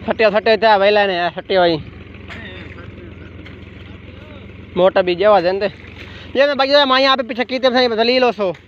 سٹے سٹے تے ویلا نے سٹے ہوئی موٹا بھی جوا دین تے یہ میں بھائی میں یہاں پہ پیچھے کیتے ہیں دلیل ہو سو